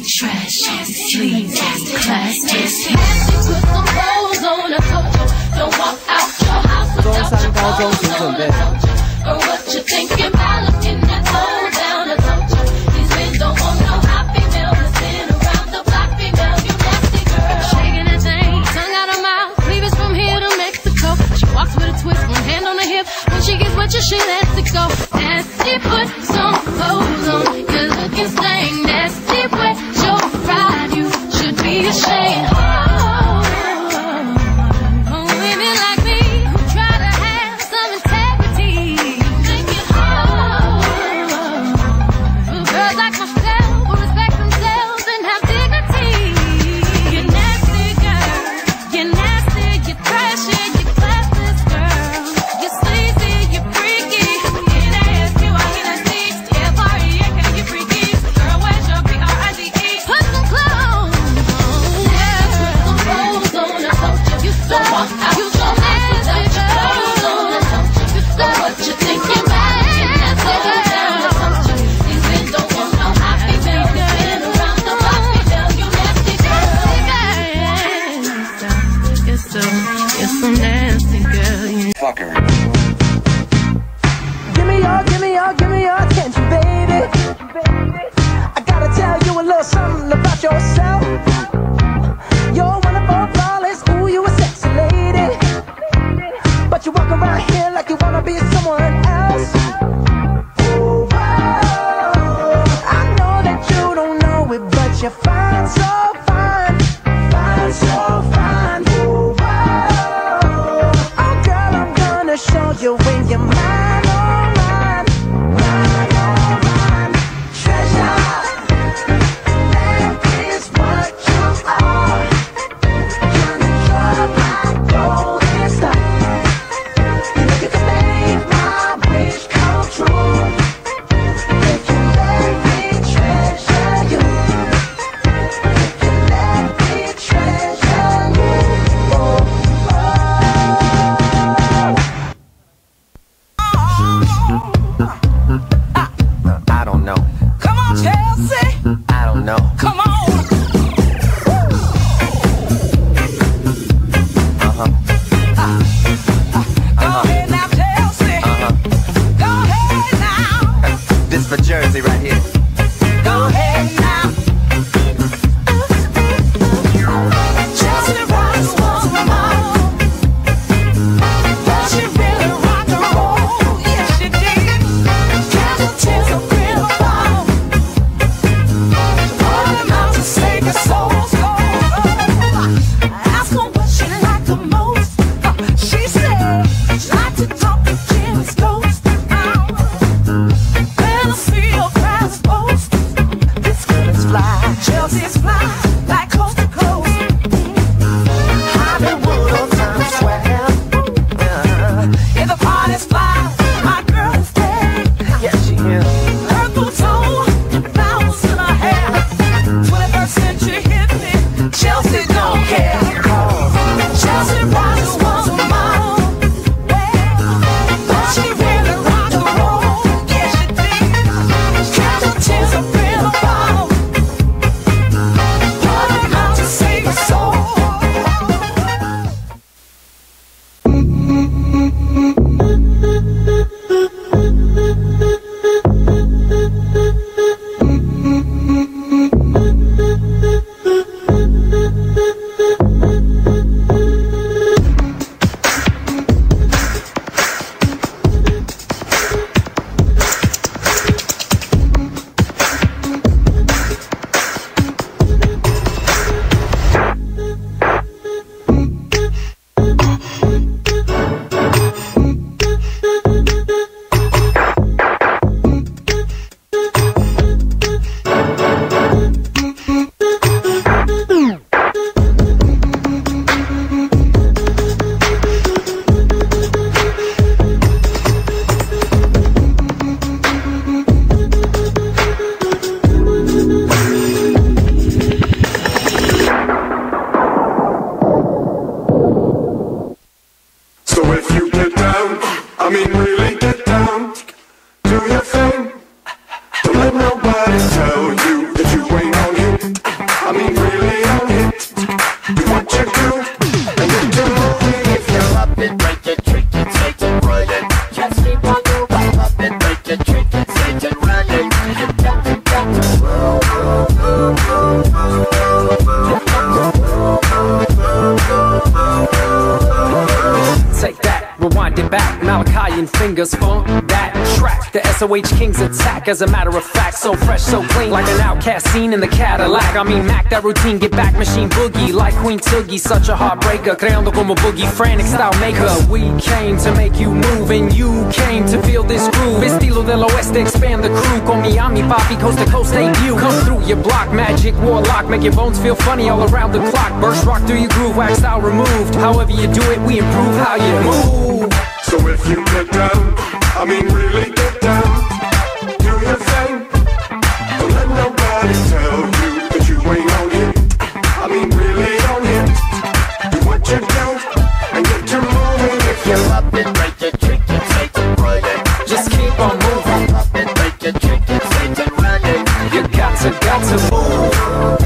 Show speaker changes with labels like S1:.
S1: Trash, sleazy, classy. Put some clothes on, I told you. Don't walk out your house without your clothes on, I told you. Or what you thinking about looking that low down, I told you. These men don't want no hot female that's been around the block female, you nasty girl. Shaking that thing, tongue out her mouth, cleavage from here to Mexico. She walks with a twist, one hand on her hip. When she gets with you, she lets it go. Nasty, put some clothes on, you're looking slang. Nasty, wet your pride, you should be ashamed. Women like me who try to have some integrity, take it hard. Girls like myself who respect themselves and have dignity. You're nasty, girl. You're nasty, you're trashy, you're classless, girl. You're sleazy, you're freaky. Get ass, you are nasty. Yeah, party, yeah, you're freaky. Girl, where's your B-R-I-D-E? Put some clothes on. Yeah, put some clothes on. I told you. You so walk out. You so nasty, clothes on. I told you. You so what you thinking about? That's so down. I told you. These men don't want no hot female. They've been around the block female. You nasty girl. You're so nasty girl.
S2: Fuck her.
S3: Give me your attention, baby. I gotta tell you a little something about yourself. You're wonderful, flawless, ooh, you a sexy lady. But you walk around here like you wanna be someone else. Ooh, whoa. I know that you don't know it, but you're fine, so fine. Fine, so fine. Ooh, whoa. Oh, girl, I'm gonna show you when you're mine, oh, mine. Mine, oh, mine. Treasure. That is what you are. Control my golden star. You know you can make my wish come true. If you let me treasure you. If you let me treasure you. Oh,
S2: I don't know.
S4: Come on, Chelsea.
S2: I don't know.
S4: Come on. Go ahead now, Chelsea. Go ahead now.
S2: This for Jersey right here.
S4: Go ahead now. Chelsea Rose was my mom. But she really rocked and roll. Yes, she did. Casualties of real bomb. All them out to save your soul's gold. Ask her what she liked the most. She said she liked to talk to Jimmy's ghost. When I see your crowds post, this girl is fly. Chelsea's fly, like coast to coast. Hollywood or Times Square. If the party's fly, my girl is dead.
S2: Yeah, she is.
S4: Her boots on, flowers in her hair. 21st century hippie, Chelsea don't care. Chelsea Rogers was a model, but she really rocked and roll. Yeah, she did. Casualties of real bottle.
S5: fingers funk that track. The SOH Kings attack, as a matter of fact. So fresh, so clean, like an outcast scene in the Cadillac. I mean Mac, that routine, get back, machine boogie. Like Queen Toogie, such a heartbreaker. Creando como boogie, frantic style maker. We came to make you move, and you came to feel this groove. Estilo del oeste, expand the crew. Con Miami, Papi, coast to coast debut. Come through your block, magic warlock. Make your bones feel funny all around the clock. Burst rock through your groove, wax style removed. However you do it, we improve how you move.
S6: So if you get down, I mean really get down, do your thing. Don't let nobody tell you that you ain't on it. I mean really on it. Do what you do and get to moving. If you're up and break your trick, you take it, run it.
S5: Just keep on moving.
S6: Up and break your trick, you take it, run it.
S5: You got to move.